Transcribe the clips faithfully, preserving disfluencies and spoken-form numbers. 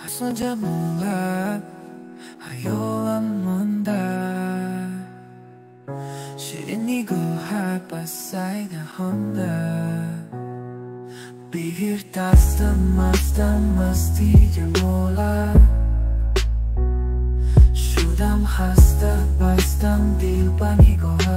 Saja mula hayoan munda Şirini hapasay na honda Bihir tastan mastan masti jamola Şudam hasta bastan dil panigoha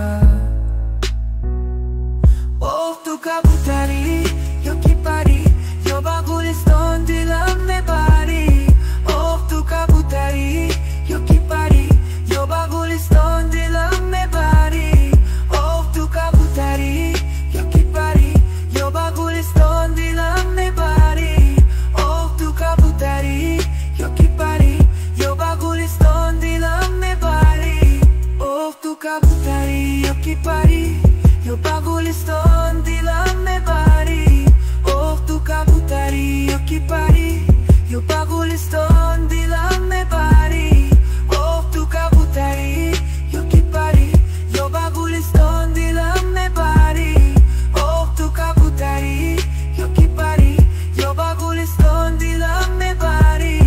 Oh tu kabutari yoki pari Yo baguliston dilam me bari Oh tu kabutari yoki pari Yo baguliston dilam me bari Oh tu kabutari yoki pari Yo baguliston dilam me bari Oh tu kabutari yoki pari Yo baguliston dilam me bari Oh tu kabutari yoki pari Yo baguliston dilam me bari Oh tu kabutari yoki pari Yo baguliston dilam me bari Oh tu kabutari yoki pari Yo baguliston dilam me bari Oh tu kabutari yoki pari Yo baguliston dilam me bari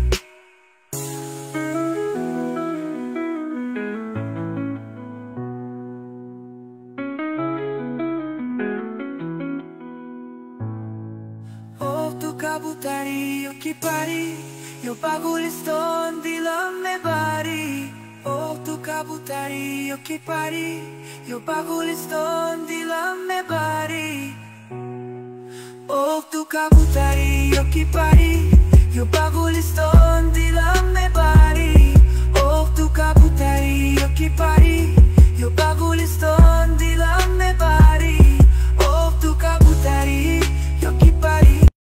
Oh tu kabutari yoki pari Yo baguliston dilam me bari Oh tu kabutari yoki pari Yo baguliston dilam me bari Oh tu kabutari yoki pari Yo baguliston dilam